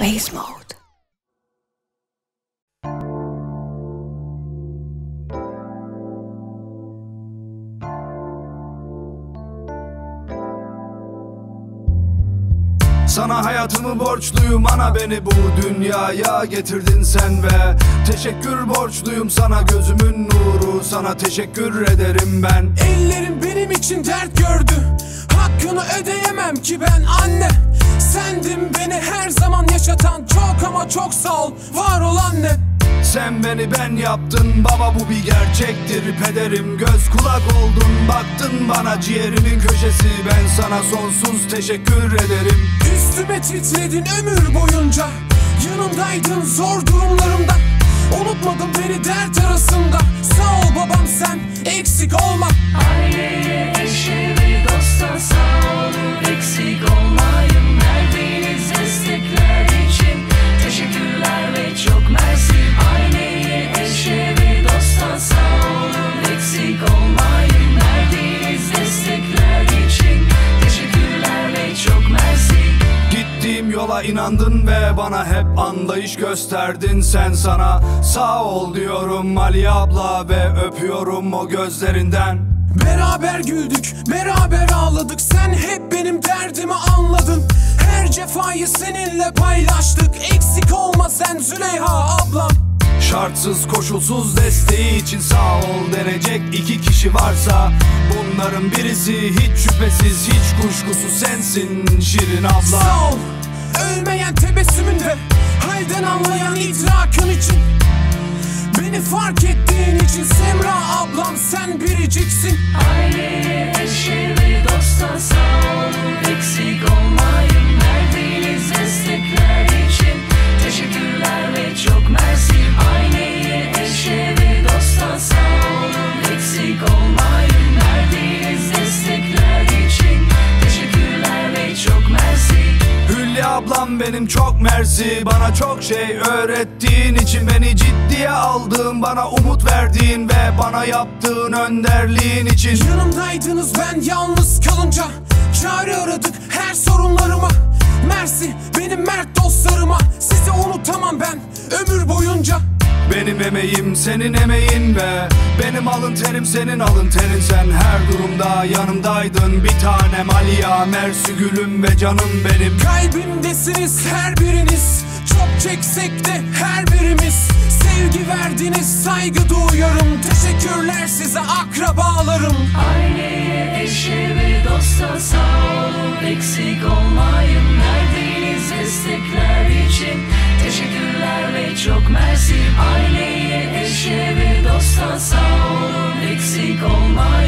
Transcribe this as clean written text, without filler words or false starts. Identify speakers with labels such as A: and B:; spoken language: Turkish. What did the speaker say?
A: Space Mode.
B: Sana hayatımı borçluyum, ana beni bu dünyaya getirdin sen ve teşekkür borçluyum sana, gözümün nuru, sana teşekkür ederim ben.
C: Ellerim benim için dert gördü, hakkını ödeyemem ki ben anne. Sendin beni her zaman yaşatan, çok ama çok sağ ol, var ol anne.
B: Sen beni ben yaptın baba, bu bir gerçektir. Pederim göz kulak oldun, baktın bana ciğerimin köşesi. Ben sana sonsuz teşekkür ederim.
C: Üstüme titredin ömür boyunca, yanımdaydın zor durumlarımda. Unutmadın beni dert arasında, sağ ol babam sen eksik olma.
D: Aileye, eşe ve dosta sağ olun, eksik olmayın. Verdiğiniz destekler için teşekkürler ve çok mersi. Aileye, eşe ve dosta sağ olun, eksik olmayın. Verdiğiniz destekler için teşekkürler ve çok mersi.
B: Gittiğim yola inandın ve bana hep anlayış gösterdin. Sen sana sağ ol diyorum Ali abla ve öpüyorum o gözlerinden.
C: Beraber güldük, beraber ağladık, sen hep benim derdimi anladın. Her cefayı seninle paylaştık, eksik olma sen Züleyha ablam.
B: Şartsız koşulsuz desteği için sağ ol denecek iki kişi varsa, bunların birisi hiç şüphesiz hiç kuşkusuz sensin Şirin abla.
C: Sağ ol ölmeyen tebessümünde, halden anlayan idrakın için. Beni fark ettiğin için Semra ablam sen biriciksin.
D: Aileye, eşe ve dosta sağ olun, eksik olmayın. Verdiğiniz destekler için teşekkürler ve çok mersi. Aileye, eşe ve dosta sağ olun, eksik olmayın. Verdiğiniz destekler için teşekkürler ve çok mersi.
B: Hülya ablam benim çok mersi, bana çok şey öğrettiğin için, beni ciddiye aldığın, bana umut verdiğin ve bana yaptığın önderliğin için.
C: Yanımdaydınız ben yalnız kalınca, çare aradık her sorunlarıma. Mersi benim mert dostlarıma, sizi unutamam ben ömür boyunca.
B: Benim emeğim senin emeğin ve benim alın terim senin alın terin. Sen her durumda yanımdaydın bir tanem Aliya, mersi gülüm ve canım benim.
C: Kalbimdesiniz her biriniz, çok çeksek de her birimiz. Sevgi verdiniz, saygı duyuyorum, teşekkürler size akrabalarım.
D: Aileye, eşe ve dosta sağ olun, eksik olmayın. Verdiğiniz destekler için teşekkürler ve çok mersi. Aileye, eşe ve dosta sağ olun, eksik olmayın.